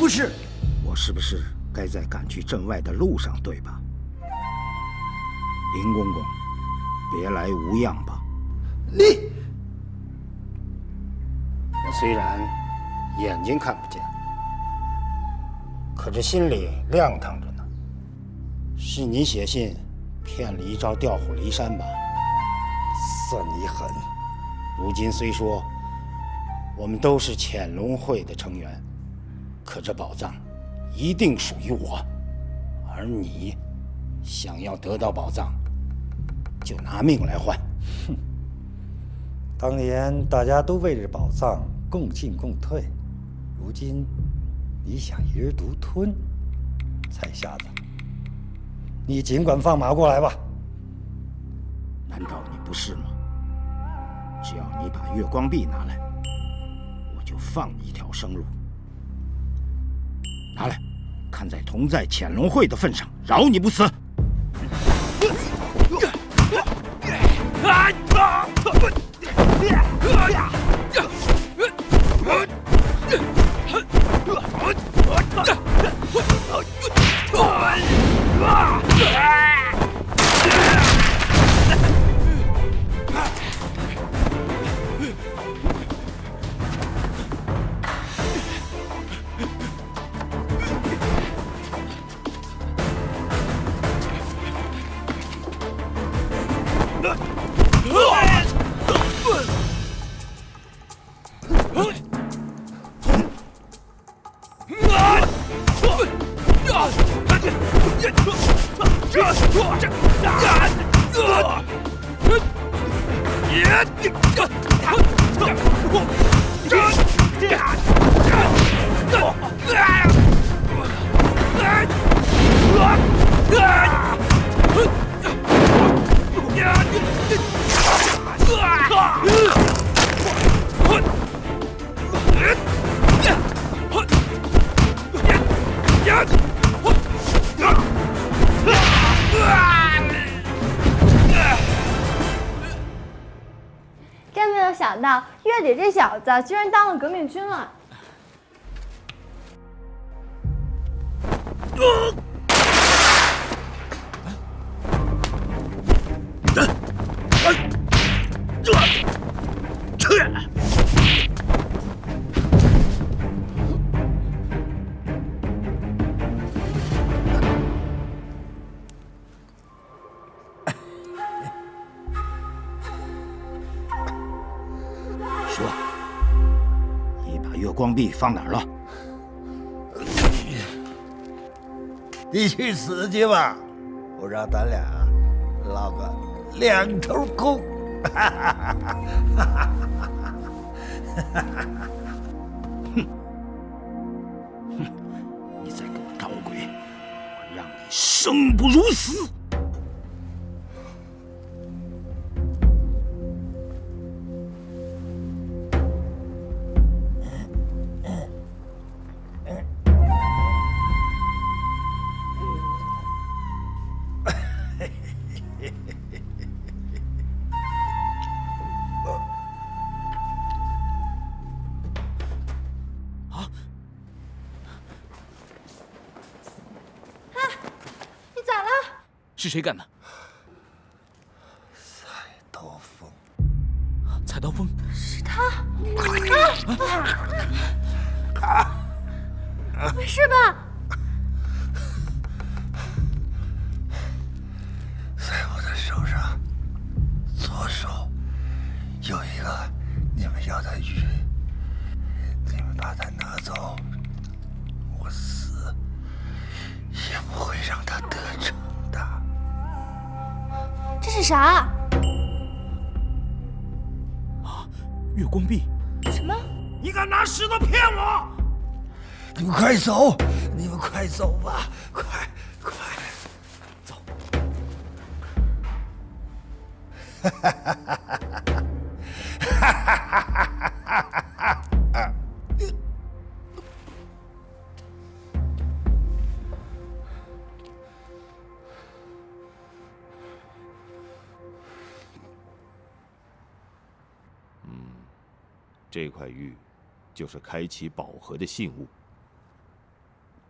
不是。 我是不是该在赶去镇外的路上，对吧？林公公，别来无恙吧？ 你我虽然眼睛看不见，可这心里亮堂着呢。是你写信骗黎昭调虎离山吧？算你狠！如今虽说我们都是潜龙会的成员，可这宝藏一定属于我。而你想要得到宝藏，就拿命来换。 哼！当年大家都为这宝藏共进共退，如今你想一人独吞，菜瞎子，你尽管放马过来吧。 难道你不是吗？只要你把月光币拿来，我就放你一条生路。拿来，看在同在潜龙会的份上，饶你不死。 真没有想到月底这小子居然当了革命军了。 说，你把月光币放哪儿了？ 你去死去吧！我让咱俩捞个两头空。 你再给我捣鬼，我让你生不如死！ 是谁干的？ 蔡刀锋。 蔡刀锋？ 是他！没事吧？ 在我的手上，左手有一个你们要的玉，你们把它拿走，我死也不会让他得逞的。 这是啥？ 啊，月光币！ 什么？ 你敢拿石头骗我？ 你们快走！你们快走吧！快！ 走！ 哈哈哈哈哈！哈哈哈！ 这块玉就是开启宝盒的信物。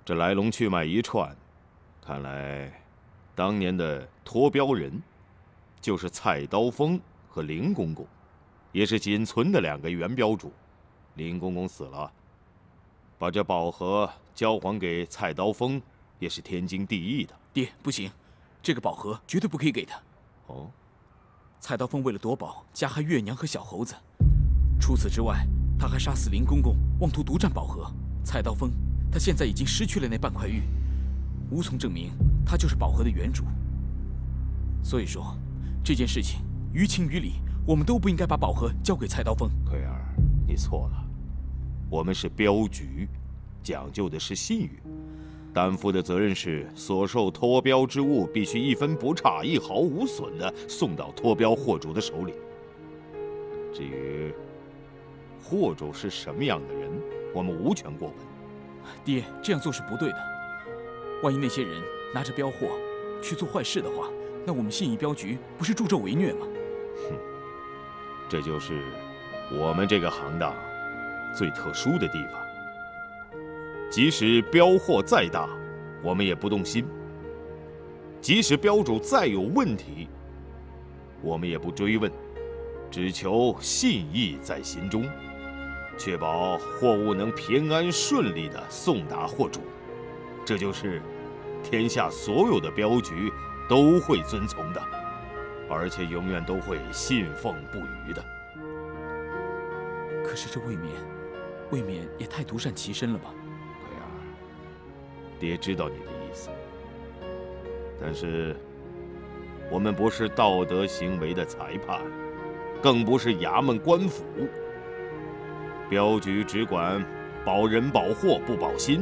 这来龙去脉一串，看来当年的脱标人就是蔡刀锋和林公公，也是仅存的2个原标主。林公公死了，把这宝盒交还给蔡刀锋，也是天经地义的。 爹，不行，这个宝盒绝对不可以给他。 哦， 蔡刀锋为了夺宝，加害月娘和小猴子。除此之外，他还杀死林公公，妄图独占宝盒。蔡刀锋，他现在已经失去了那半块玉，无从证明他就是宝盒的原主。所以说，这件事情于情于理，我们都不应该把宝盒交给蔡刀锋。 奎儿，你错了，我们是镖局，讲究的是信誉，担负的责任是所受脱标之物必须1分不差、1毫无损地送到脱标货主的手里。至于货主是什么样的人，我们无权过问。 爹，这样做是不对的。万一那些人拿着镖货去做坏事的话，那我们信义镖局不是助纣为虐吗？ 哼，这就是我们这个行当最特殊的地方。即使镖货再大，我们也不动心；即使镖主再有问题，我们也不追问，只求信义在心中，确保货物能平安顺利地送达货主。这就是天下所有的镖局都会遵从的，而且永远都会信奉不渝的。 可是这未免也太独善其身了吧？ 奎儿，爹知道你的意思，但是我们不是道德行为的裁判，更不是衙门官府。镖局只管保人保货，不保心。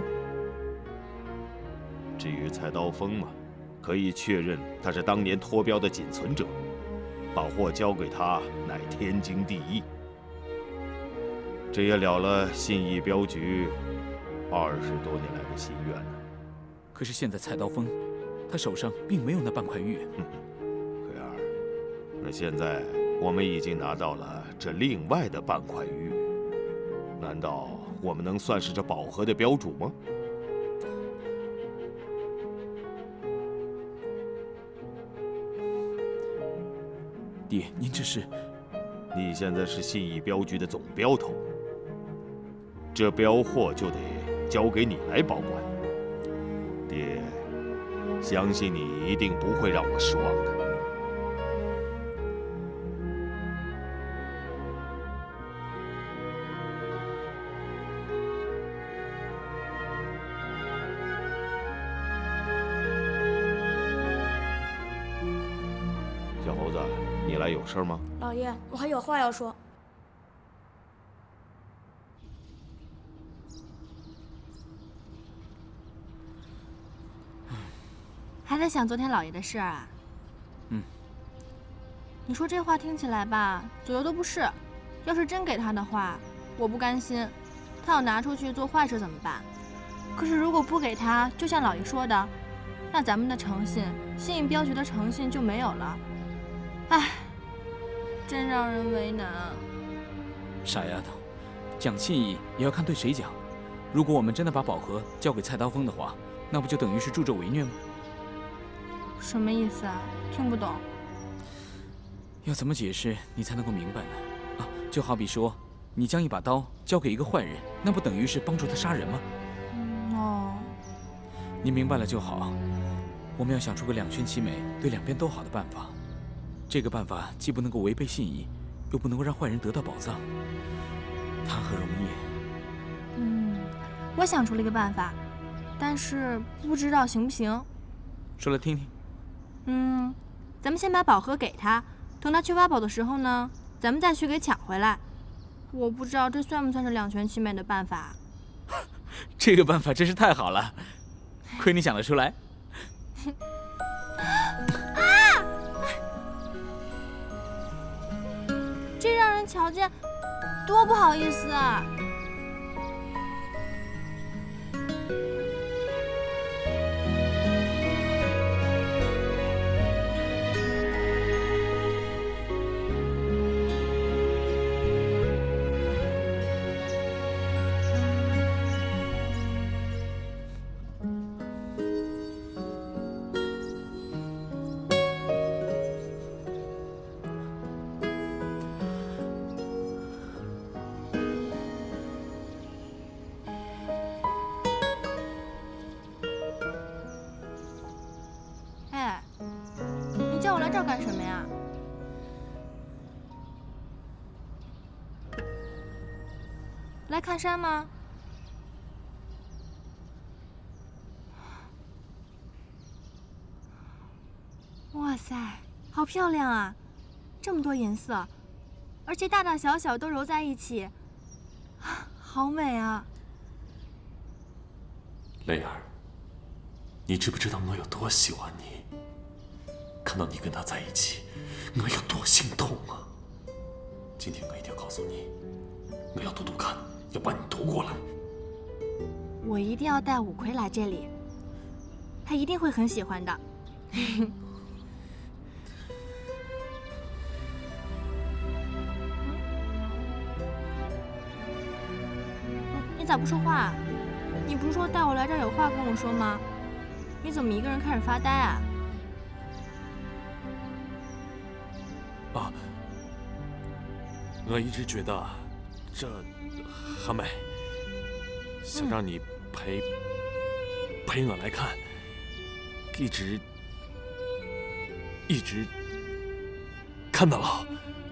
至于蔡刀锋嘛，可以确认他是当年脱标的仅存者，把货交给他乃天经地义。这也了了信义镖局20多年来的心愿呢。 可是现在蔡刀锋，他手上并没有那半块玉。 奎儿，那现在我们已经拿到了这另外的半块玉，难道我们能算是这宝盒的镖主吗？ 爹，您这是…… 你现在是信义镖局的总镖头，这镖货就得交给你来保管。爹，相信你一定不会让我失望的。小猴子，你来有事吗？ 老爷，我还有话要说。 还在想昨天老爷的事儿啊？ 嗯。 你说这话听起来吧，左右都不是。要是真给他的话，我不甘心，他要拿出去做坏事怎么办？可是如果不给他，就像老爷说的，那咱们的诚信，信义镖局的诚信就没有了。唉，真让人为难啊。 傻丫头，讲信义也要看对谁讲。如果我们真的把宝盒交给蔡刀锋的话，那不就等于是助纣为虐吗？ 什么意思啊？听不懂。 要怎么解释你才能够明白呢？啊，就好比说，你将一把刀交给一个坏人，那不等于是帮助他杀人吗？ 哦。 你明白了就好。我们要想出个两全其美、对两边都好的办法。这个办法既不能够违背信义，又不能够让坏人得到宝藏，谈何容易？ 我想出了一个办法，但是不知道行不行。 说来听听。 咱们先把宝盒给他，等他去挖宝的时候呢，咱们再去给抢回来。我不知道这算不算是两全其美的办法。 这个办法真是太好了，亏你想得出来。 这让人瞧见，多不好意思啊！ 这儿干什么呀？来看山吗？哇塞，好漂亮啊！这么多颜色，而且大大小小都揉在一起，好美啊！ 雷儿，你知不知道我有多喜欢你？看到你跟他在一起，我有多心痛啊！今天我一定要告诉你，我要赌赌看，要把你夺过来。 我一定要带五魁来这里，他一定会很喜欢的。你咋不说话？你不是说带我来这儿有话跟我说吗？你怎么一个人开始发呆啊？ 啊，我一直觉得这很美，想让你陪我来看，一直看到老。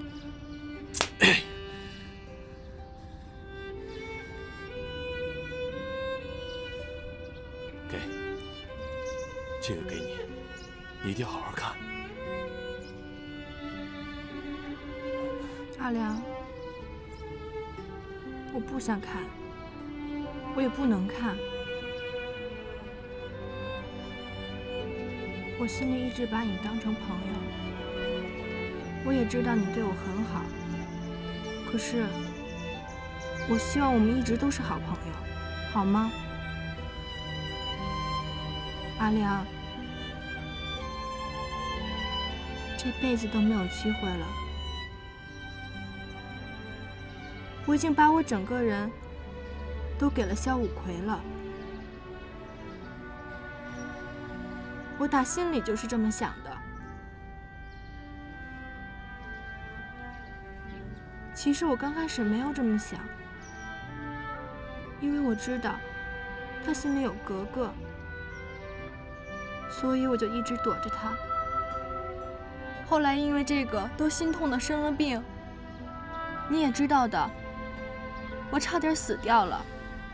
这个给你，你一定要好好看。 阿良，我不想看，我也不能看。我心里一直把你当成朋友，我也知道你对我很好，可是我希望我们一直都是好朋友，好吗？阿良，这辈子都没有机会了。我已经把我整个人都给了萧五魁了，我打心里就是这么想的。其实我刚开始没有这么想，因为我知道他心里有格格。所以我就一直躲着他。后来因为这个都心痛的生了病，你也知道的，我差点死掉了。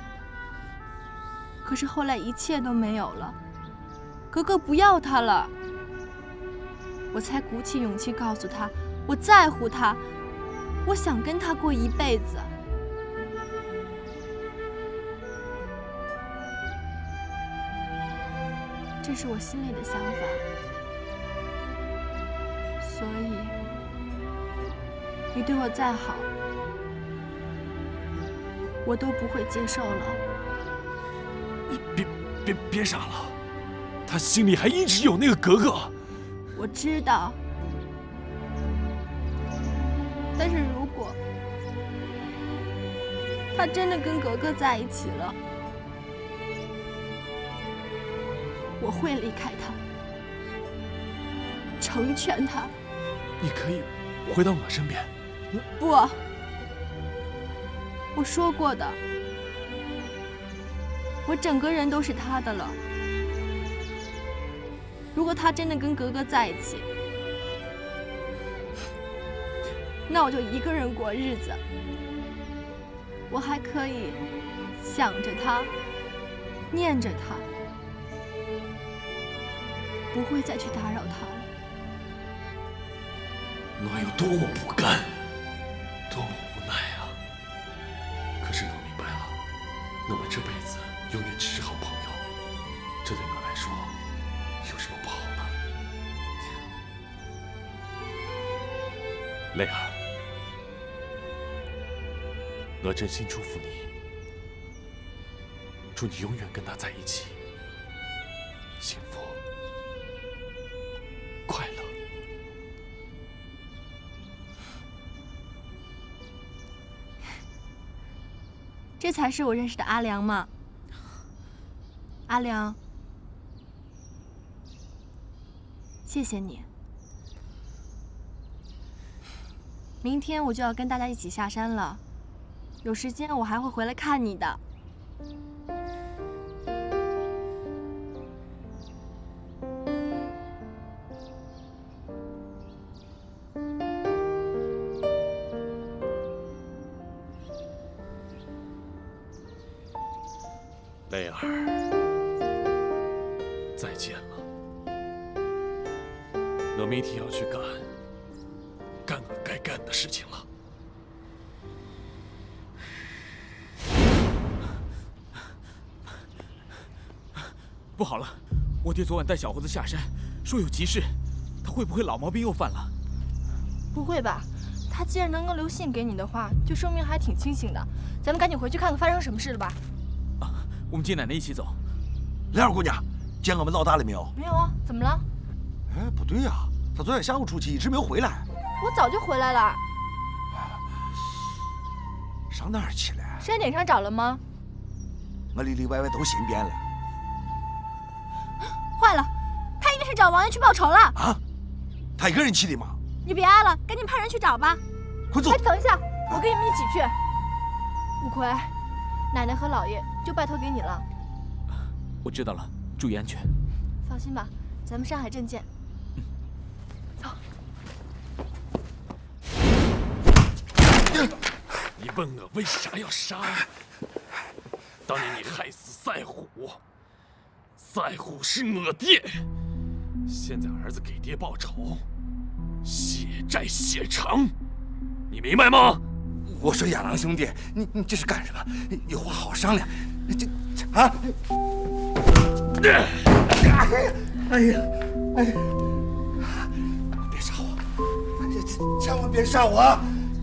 可是后来一切都没有了，格格不要他了，我才鼓起勇气告诉他，我在乎他，我想跟他过一辈子。这是我心里的想法，所以你对我再好，我都不会接受了。 你别傻了，他心里还一直有那个格格。 我知道，但是如果他真的跟格格在一起了，我会离开他，成全他。 你可以回到我身边。 不，我说过的，我整个人都是他的了。如果他真的跟格格在一起，那我就一个人过日子，我还可以想着他，念着他，不会再去打扰他了。 我有多么不甘，多么无奈啊！可是我明白了，我们这辈子永远只是好朋友，这对我来说有什么不好呢？雷儿，我真心祝福你，祝你永远跟他在一起，幸福快乐。 这才是我认识的阿良嘛。阿良，谢谢你。明天我就要跟大家一起下山了，有时间我还会回来看你的。 雷儿，再见了。我明天要去干我该干的事情了。 不好了，我爹昨晚带小猴子下山，说有急事，他会不会老毛病又犯了？ 不会吧？他既然能够留信给你的话，就说明还挺清醒的。咱们赶紧回去看看发生什么事了吧。 啊，我们接奶奶一起走。 莲儿姑娘，见我们老大了没有？ 没有啊，怎么了？ 哎，不对呀，他昨天下午出去一直没有回来。 我早就回来了。 上哪儿去了？ 山顶上找了吗？ 我里里外外都寻遍了。 坏了，他一定是找王爷去报仇了。 啊？他一个人去的吗？ 你别挨了，赶紧派人去找吧。 快走！ 哎，等一下，我跟你们一起去。五魁，奶奶和姥爷就拜托给你了。 我知道了，注意安全。 放心吧，咱们山海镇见。走。 你问我为啥要杀我？当年你害死赛虎，赛虎是我爹。现在儿子给爹报仇，血债血偿，你明白吗？ 我说亚郎兄弟，你这是干什么？有话好商量。啊！哎呀！别杀我！千万别杀我！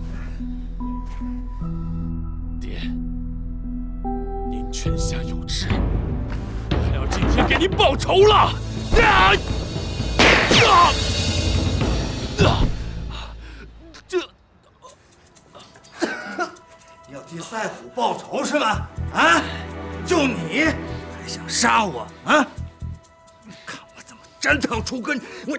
爹，您泉下有知，还要今天给你报仇了！ 要替赛虎报仇是吧？啊！就你还想杀我啊？看我怎么斩草除根！我。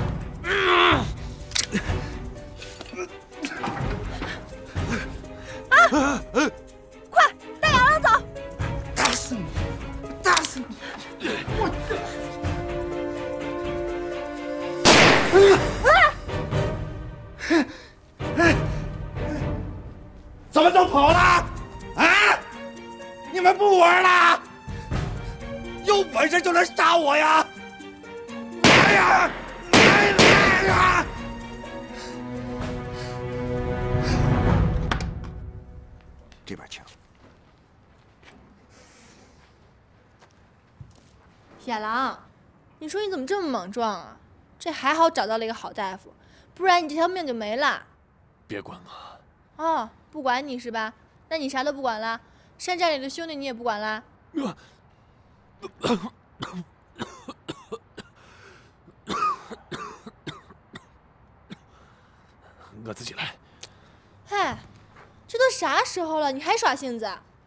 快带亚郎走！ 打死你！打死你！怎么都跑了？啊！你们不玩了？有本事就来杀我呀！哎呀！哎呀！这边请。 亚郎，你说你怎么这么莽撞啊？这还好找到了一个好大夫，不然你这条命就没了。 别管我。 哦，不管你是吧？那你啥都不管了？山寨里的兄弟你也不管啦？ 我自己来。 嗨，这都啥时候了，你还耍性子？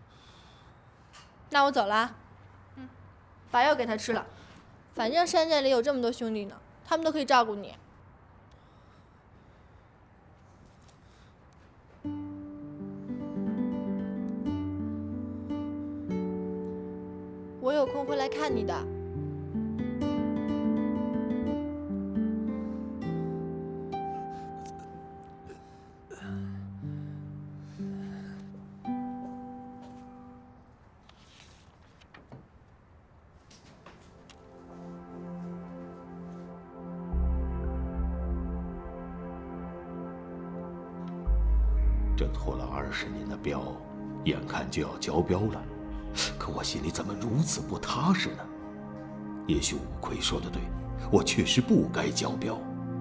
那我走了。把药给他吃了，反正山寨里有这么多兄弟呢，他们都可以照顾你。我有空会来看你的。 这拖了20年的镖，眼看就要交镖了，可我心里怎么如此不踏实呢？也许五魁说的对，我确实不该交镖。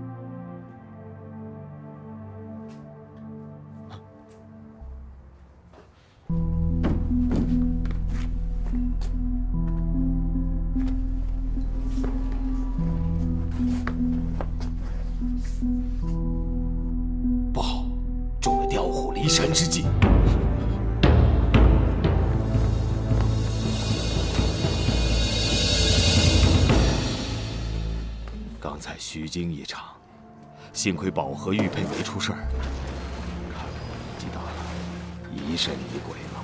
不好，中了调虎离山之计。刚才虚惊一场，幸亏宝和玉佩没出事儿。看来我年纪大了，疑神疑鬼了。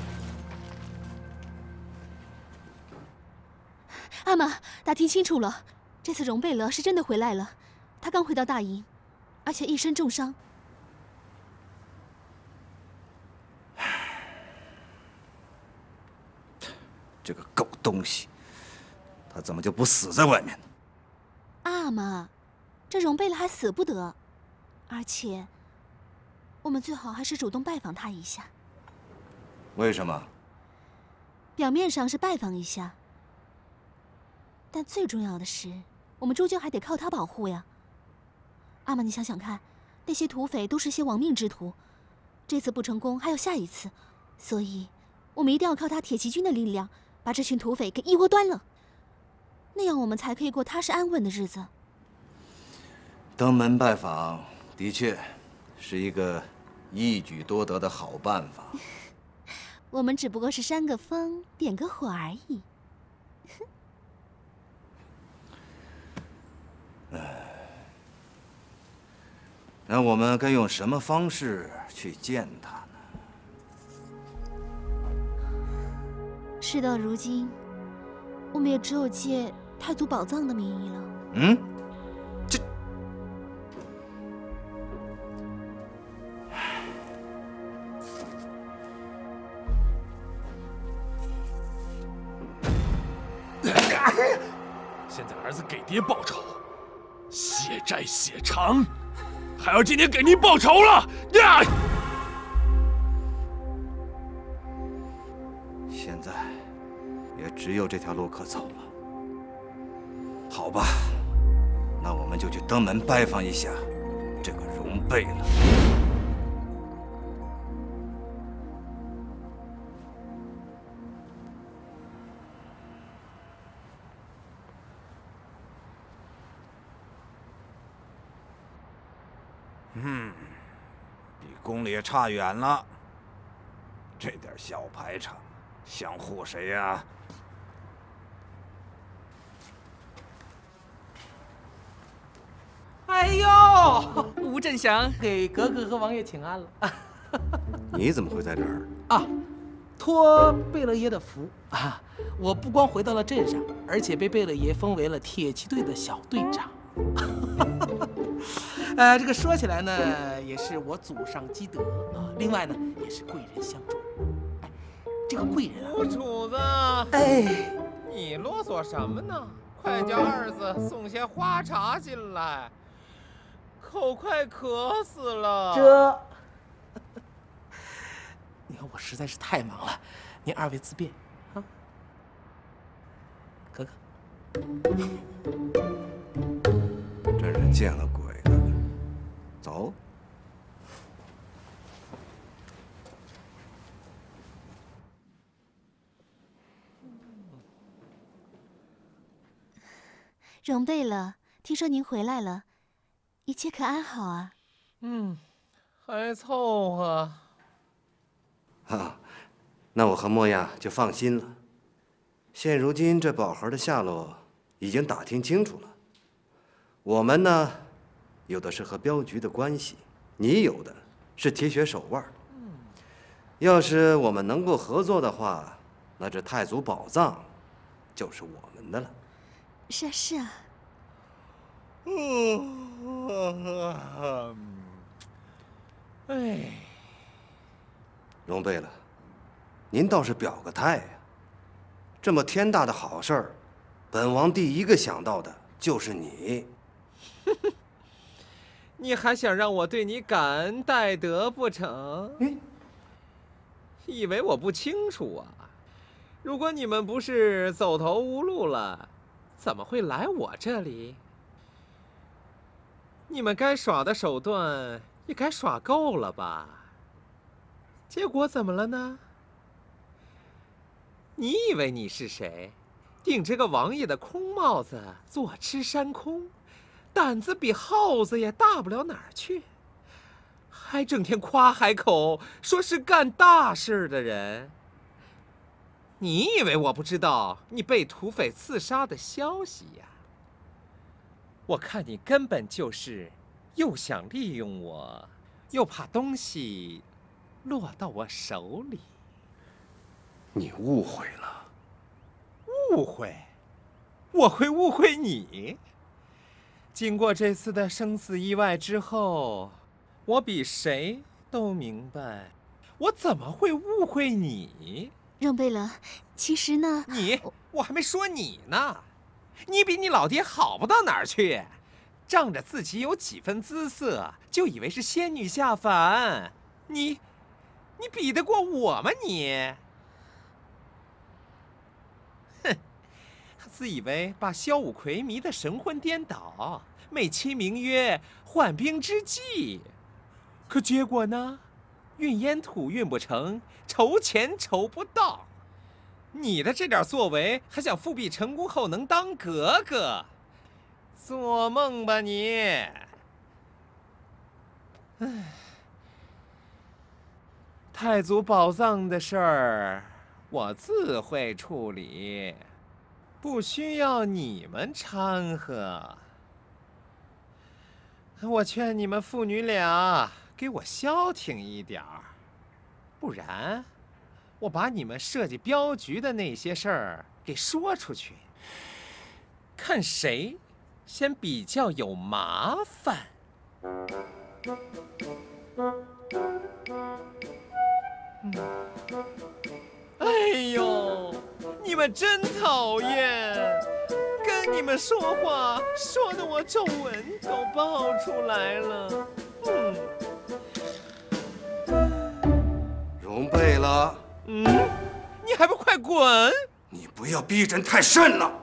阿玛，打听清楚了，这次荣贝勒是真的回来了，他刚回到大营，而且一身重伤。 这个狗东西，他怎么就不死在外面呢？ 阿玛，这容贝勒还死不得，而且，我们最好还是主动拜访他一下。 为什么？ 表面上是拜访一下，但最重要的是，我们终究还得靠他保护呀。阿玛，你想想看，那些土匪都是些亡命之徒，这次不成功还有下一次，所以，我们一定要靠他铁骑军的力量，把这群土匪给一窝端了，那样我们才可以过踏实安稳的日子。 登门拜访的确是一个一举多得的好办法。 我们只不过是煽个风，点个火而已。 那我们该用什么方式去见他呢？ 事到如今，我们也只有借太祖宝藏的名义了。 嗯， 现在儿子给爹报仇，血债血偿，孩儿今天给您报仇了呀！ 现在也只有这条路可走了。好吧，那我们就去登门拜访一下这个容贝勒。比宫里也差远了。这点小排场，想唬谁呀？ 哎呦，吴振祥给格格和王爷请安了。 你怎么会在这儿？ 啊，托贝勒爷的福啊，我不光回到了镇上，而且被贝勒爷封为了铁骑队的小队长。这个说起来呢，也是我祖上积德啊。另外呢，也是贵人相助。哎，这个贵人啊， 吴主子， 哎， 你啰嗦什么呢？快叫二子送些花茶进来，口快渴死了。 你看我实在是太忙了，您二位自便啊。格格， 真是见了鬼了。走。 容贝勒，听说您回来了，一切可安好啊？ 还凑合。 啊，那我和莫亚就放心了。现如今这宝盒的下落已经打听清楚了。我们呢，有的是和镖局的关系，你有的是铁血手腕。要是我们能够合作的话，那这太祖宝藏就是我们的了。 是啊，是啊。 哎， 容贝勒，您倒是表个态呀！这么天大的好事儿，本王第一个想到的就是你。 你还想让我对你感恩戴德不成？以为我不清楚啊？如果你们不是走投无路了，怎么会来我这里？你们该耍的手段也该耍够了吧？结果怎么了呢？你以为你是谁？顶着个王爷的空帽子坐吃山空，胆子比耗子也大不了哪儿去，还整天夸海口说是干大事的人。你以为我不知道你被土匪刺杀的消息呀？我看你根本就是又想利用我，又怕东西落到我手里。 你误会了。 误会？我会误会你？经过这次的生死意外之后，我比谁都明白，我怎么会误会你？ 容贝勒， 其实呢， 我还没说你呢，你比你老爹好不到哪儿去，仗着自己有几分姿色，就以为是仙女下凡，你比得过我吗你？哼，自以为把萧武魁迷得神魂颠倒，美其名曰缓兵之计，可结果呢，运烟土运不成，筹钱筹不到。你的这点作为，还想复辟成功后能当格格？做梦吧你！唉，太祖宝藏的事儿，我自会处理，不需要你们掺和。我劝你们父女俩给我消停一点儿，不然我把你们设计镖局的那些事儿给说出去，看谁先比较有麻烦。哎呦，你们真讨厌！跟你们说话说的我皱纹都爆出来了。 容贝勒， 你还不快滚！ 你不要逼人太甚了！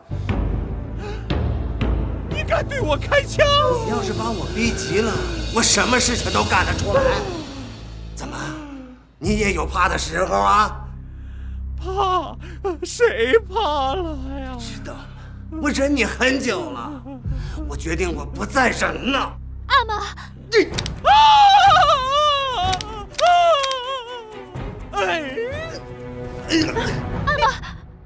你敢对我开枪？ 你要是把我逼急了，我什么事情都干得出来。怎么，你也有怕的时候啊？ 怕？谁怕了呀？ 知道，我忍你很久了，我决定我不再忍了。 阿玛，阿玛，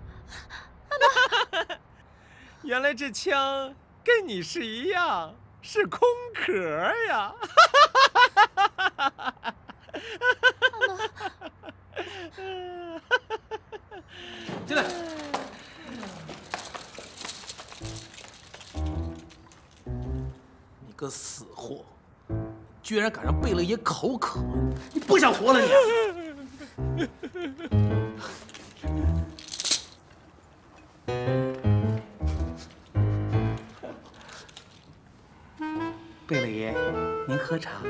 原来这枪跟你是一样，是空壳呀！ 进来。你个死货，居然敢让贝勒爷口渴！你不想活了你？贝勒爷，您喝茶。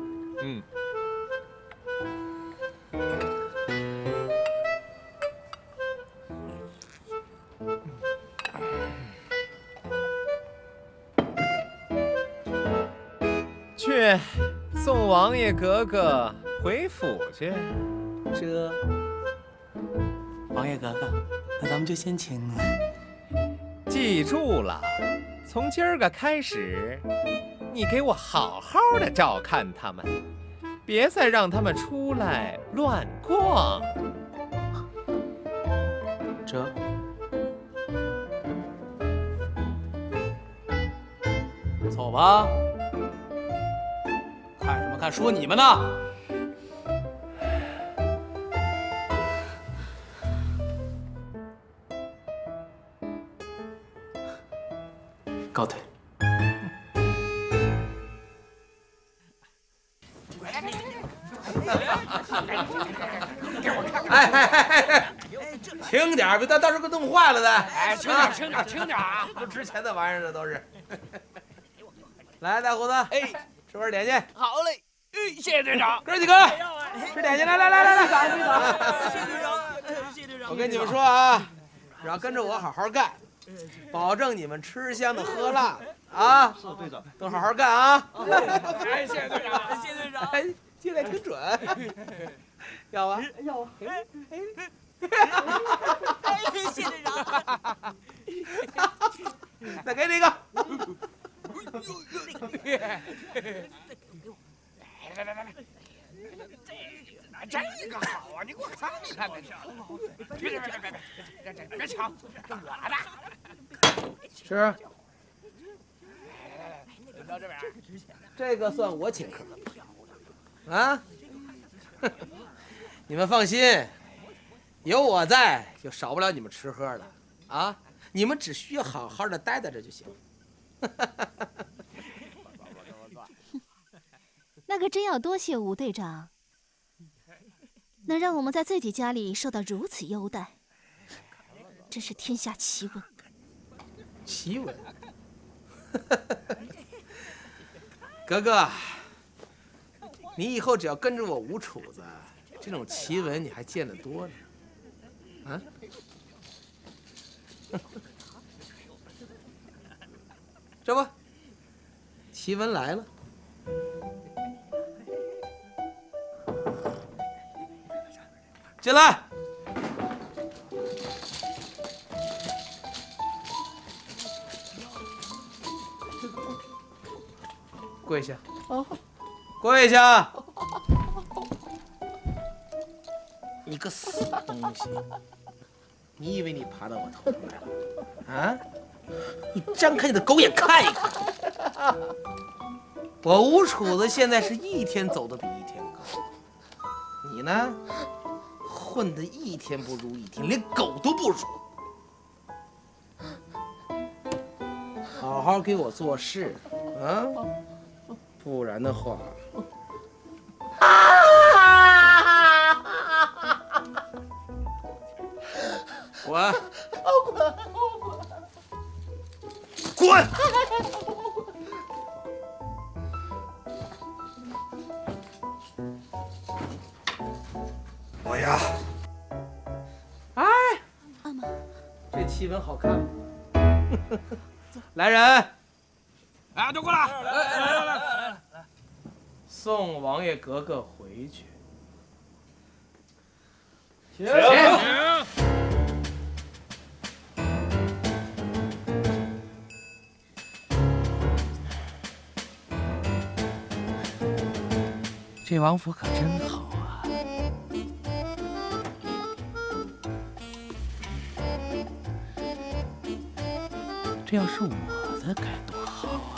去送王爷格格回府去。 这，王爷格格，那咱们就先请。 记住了，从今儿个开始，你给我好好的照看他们，别再让他们出来乱逛。 这，走吧。看什么看？说你们呢！告退。 哎，轻点，别到时候给弄坏了的。 哎，轻点啊！ 不值钱的玩意儿，这都是。来，大胡子，吃碗点心。 好嘞，谢谢队长。 哥几个，吃点心，来。 谢队长。 我跟你们说啊，只要跟着我好好干，保证你们吃香的喝辣的啊！是队长，都好好干啊！ 哎，谢队长，谢队长。 哎，接的挺准。要吧？ 要啊！谢队长。 再给你一个。 这个好啊！你给我看，你看看，别抢，这我的。 吃。 轮到这边， 这个算我请客啊！你们放心，有我在，就少不了你们吃喝的啊！你们只需要好好的待在这就行。 那可真要多谢吴队长，能让我们在自己家里受到如此优待。 真是天下奇闻。 奇闻？格格，你以后只要跟着我吴楚子，这种奇闻你还见得多呢。啊？这不，奇闻来了。进来。跪下。跪下。你个死东西！你以为你爬到我头上来了？啊？你张开你的狗眼看一看，我吴楚子现在是一天走得比一天高，你呢，混得一天不如一天，连狗都不如。好好给我做事啊，不然的话。滚！滚！ 我呀， 哎， 阿玛， 这奇闻好看吗？来人！ 哎，都过来！来！ 送王爷格格回去。 请。 这王府可真好啊！这要是我的该多好啊！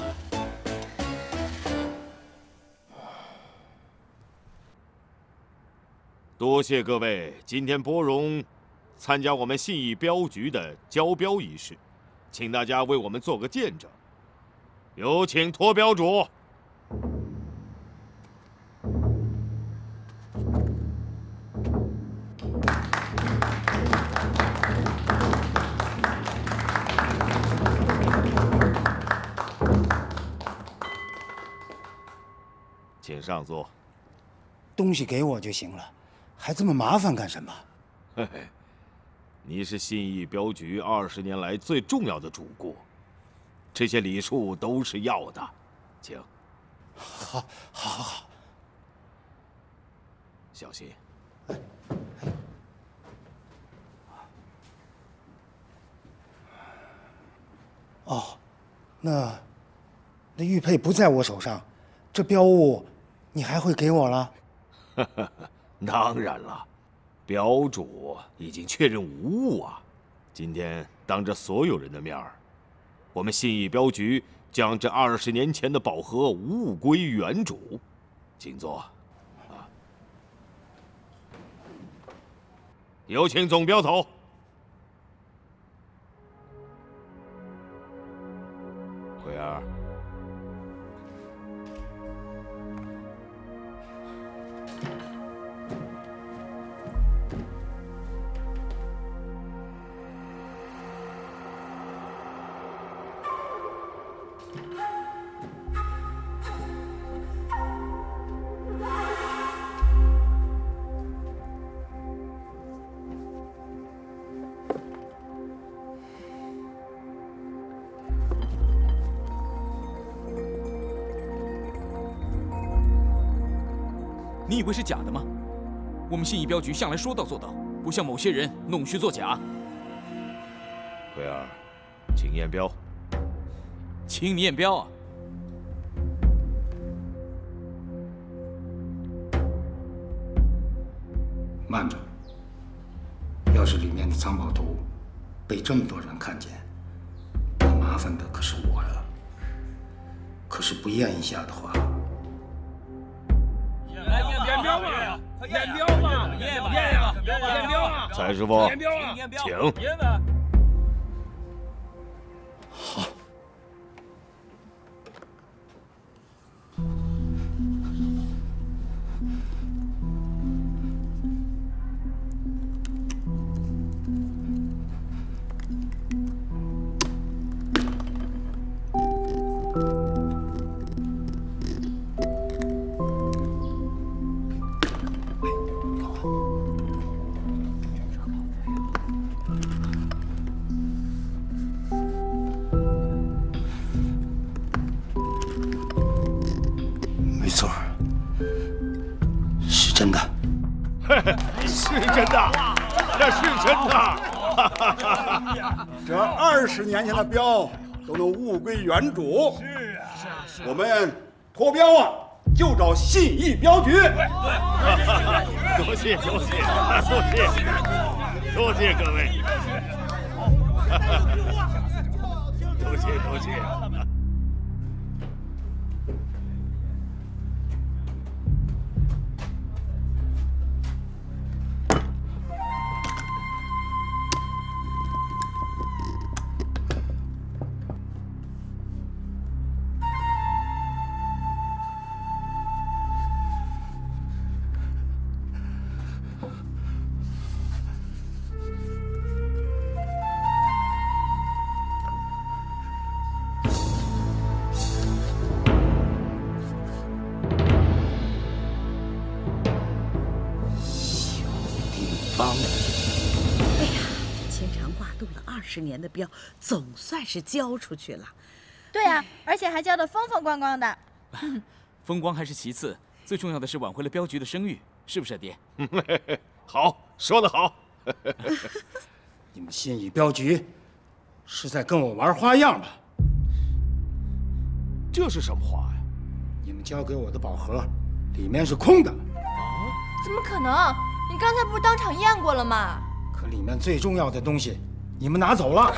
多谢各位今天拨冗参加我们信义镖局的交镖仪式，请大家为我们做个见证。有请托镖主。请上座。 东西给我就行了，还这么麻烦干什么？ 嘿嘿，你是信义镖局20年来最重要的主顾，这些礼数都是要的，请。 好。 小心。 哦，那玉佩不在我手上，这镖物你还会给我了？ 当然了，镖主已经确认无误啊。今天当着所有人的面儿，我们信义镖局将这20年前的宝盒物归原主。请坐。啊，有请总镖头。奎儿。 你以为是假的吗？我们信义镖局向来说到做到，不像某些人弄虚作假。 奎儿，请验镖。 请你验镖啊！ 慢着，要是里面的藏宝图被这么多人看见，那麻烦的可是我呀。可是不验一下的话， 验镖嘛，验镖嘛，验呀，验镖啊！ 蔡师傅， 验镖啊， 请。 验吧。 好。 错，是真的。 是真的，这是真的。 这20年前的镖都能物归原主。 是啊， 我们脱镖啊，就找信义镖局。 多谢多谢多谢各位，多谢多谢。 20年的镖总算是交出去了。 对呀，而且还交得风风光光的。 风光还是其次，最重要的是挽回了镖局的声誉，是不是，爹？ 好，说得好。 你们信义镖局是在跟我玩花样吧？ 这是什么话呀？ 你们交给我的宝盒里面是空的。 怎么可能？你刚才不是当场验过了吗？ 可里面最重要的东西你们拿走了。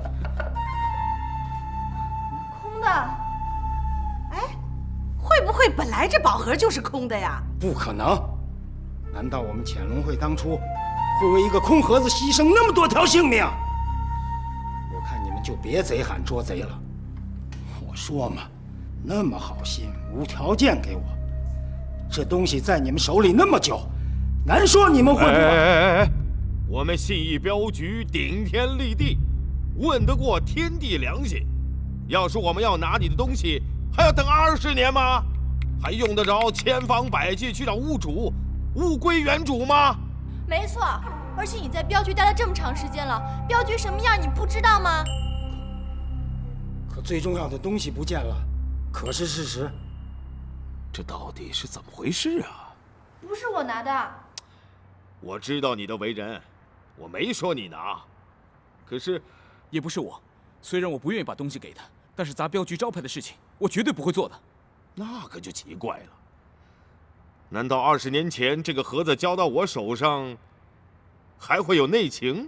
空的。 哎，会不会本来这宝盒就是空的呀？ 不可能！难道我们潜龙会当初会为一个空盒子牺牲那么多条性命？我看你们就别贼喊捉贼了。我说嘛，那么好心无条件给我，这东西在你们手里那么久，难说你们会不会？ 我们信义镖局顶天立地，问得过天地良心。要是我们要拿你的东西，还要等20年吗？还用得着千方百计去找屋主，物归原主吗？ 没错，而且你在镖局待了这么长时间了，镖局什么样你不知道吗？ 可最重要的东西不见了，可是事实。 这到底是怎么回事啊？ 不是我拿的。 我知道你的为人，我没说你拿，可是也不是我。虽然我不愿意把东西给他，但是砸镖局招牌的事情，我绝对不会做的。 那可就奇怪了。难道20年前这个盒子交到我手上，还会有内情？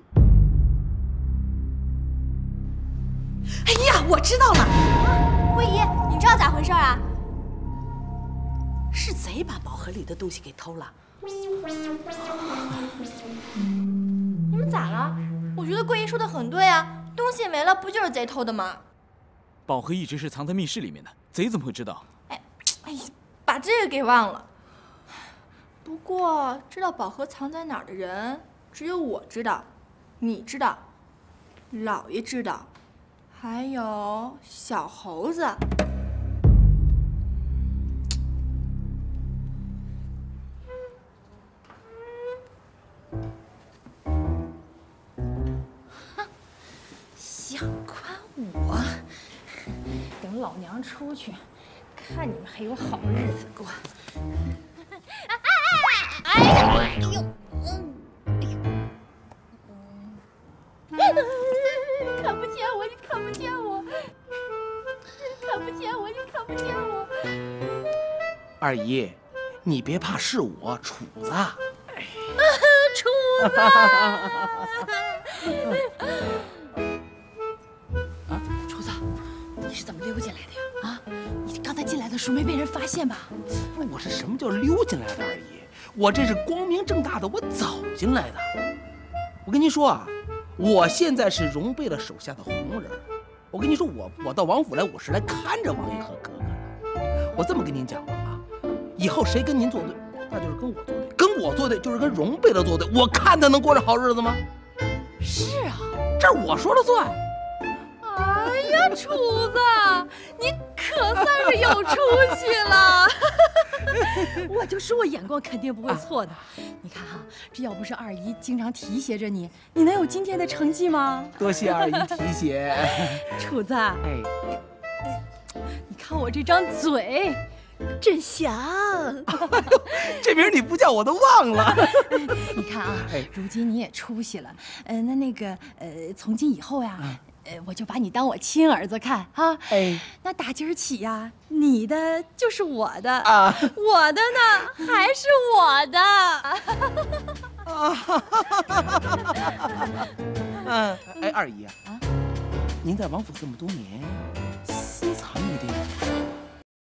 哎呀，我知道了。 桂姨，你知道咋回事啊？ 是贼把宝盒里的东西给偷了。 你们咋了？我觉得桂姨说的很对啊，东西没了不就是贼偷的吗？ 宝盒一直是藏在密室里面的，贼怎么会知道？ 哎呀，把这个给忘了。不过知道宝盒藏在哪儿的人，只有我知道，你知道，老爷知道，还有小猴子。 想夸我？等老娘出去，看你们还有好日子过。哎呦！ 看不见我，你看不见我，看不见我，你看不见我。 二姨，你别怕，是我楚子。 楚子。楚子，你是怎么溜进来的呀？啊，你刚才进来的时候没被人发现吧？ 我是什么叫溜进来的，二姨？我这是光明正大的，我走进来的。我跟您说啊，我现在是荣贝勒手下的红人。我跟您说，我到王府来，我是来看着王爷和哥哥的。我这么跟您讲吧啊，以后谁跟您作对，那就是跟我作对；跟我作对，就是跟荣贝勒作对。我看他能过着好日子吗？ 是啊， 这我说了算。 哎呀，楚子，你可算是有出息了。我就说我眼光肯定不会错的。你看哈，这要不是二姨经常提携着你，你能有今天的成绩吗？ 多谢二姨提携。 楚子， 哎， 你看我这张嘴， 振祥。 这名你不叫我都忘了。 你看啊，如今你也出息了，从今以后呀，我就把你当我亲儿子看啊。那打今儿起呀，你的就是我的啊，我的呢还是我的。 二姨啊，您在王府这么多年，